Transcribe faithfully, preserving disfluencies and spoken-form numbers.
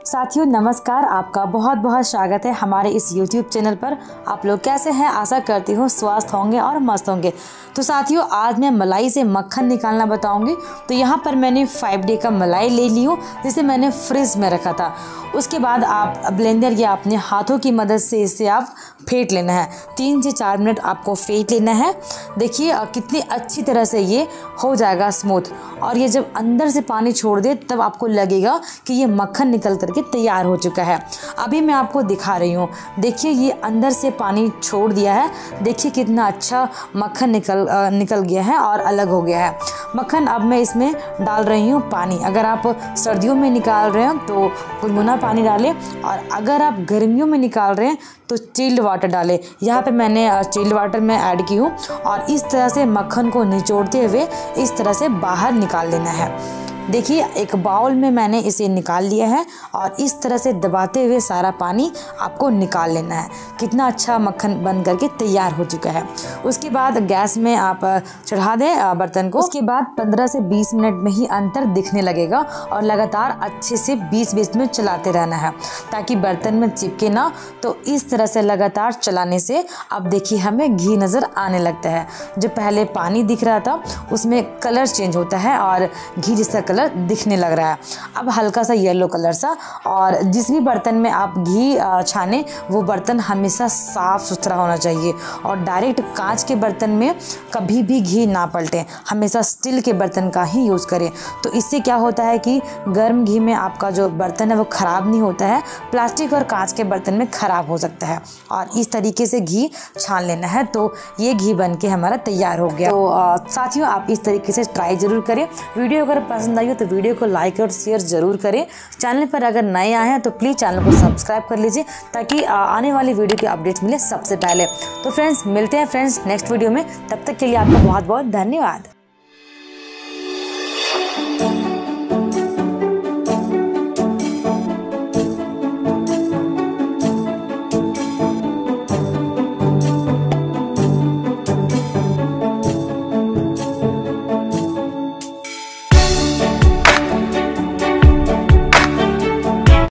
साथियों नमस्कार, आपका बहुत बहुत स्वागत है हमारे इस YouTube चैनल पर। आप लोग कैसे हैं? आशा करती हूँ स्वस्थ होंगे और मस्त होंगे। तो साथियों आज मैं मलाई से मक्खन निकालना बताऊंगी। तो यहाँ पर मैंने फाइव डे का मलाई ले ली हूँ जिसे मैंने फ्रिज में रखा था। उसके बाद आप ब्लेंडर या अपने हाथों की मदद से इसे आप फेंट लेना है। तीन से चार मिनट आपको फेंट लेना है। देखिए कितनी अच्छी तरह से ये हो जाएगा स्मूथ। और ये जब अंदर से पानी छोड़ दे तब आपको लगेगा कि ये मक्खन निकल करके तैयार हो चुका है। अभी मैं आपको दिखा रही हूँ। देखिए ये अंदर से पानी छोड़ दिया है। देखिए कितना अच्छा मक्खन निकल आ, निकल गया है और अलग हो गया है मक्खन। अब मैं इसमें डाल रही हूँ पानी। अगर आप सर्दियों में निकाल रहे हैं तो गुनगुना पानी डालें, और अगर आप गर्मियों में निकाल रहे हैं तो चिल्ड वाटर डालें। यहाँ पे मैंने चिल्ड वाटर में ऐड की हूँ। और इस तरह से मक्खन को निचोड़ते हुए इस तरह से बाहर निकाल लेना है। देखिए एक बाउल में मैंने इसे निकाल लिया है और इस तरह से दबाते हुए सारा पानी आपको निकाल लेना है। कितना अच्छा मक्खन बन करके तैयार हो चुका है। उसके बाद गैस में आप चढ़ा दें बर्तन को। उसके बाद पंद्रह से बीस मिनट में ही अंतर दिखने लगेगा और लगातार अच्छे से बीस बीस मिनट चलाते रहना है ताकि बर्तन में चिपके ना। तो इस तरह से लगातार चलाने से अब देखिए हमें घी नज़र आने लगता है। जो पहले पानी दिख रहा था उसमें कलर चेंज होता है और घी जैसा कलर दिखने लग रहा है। अब हल्का सा येलो कलर सा। और जिस भी बर्तन में आप घी छाने वो बर्तन हमेशा साफ सुथरा होना चाहिए। और डायरेक्ट कांच के बर्तन में कभी भी घी ना पलटें, हमेशा स्टील के बर्तन का ही यूज़ करें। तो इससे क्या होता है कि गर्म घी में आपका जो बर्तन है वो ख़राब नहीं होता है, प्लास्टिक और कांच के बर्तन में ख़राब हो सकता है। और इस तरीके से घी छान लेना है। तो ये घी बन के हमारा तैयार हो गया। तो साथियों आप इस तरीके से ट्राई ज़रूर करें। वीडियो अगर पसंद आई तो वीडियो को लाइक और शेयर जरूर करें। चैनल पर अगर नए आए हैं तो प्लीज़ चैनल को सब्सक्राइब कर लीजिए ताकि आने वाली वीडियो की अपडेट मिले सबसे पहले। तो फ्रेंड्स मिलते हैं फ्रेंड्स नेक्स्ट वीडियो में। तब तक के लिए आपका बहुत बहुत धन्यवाद।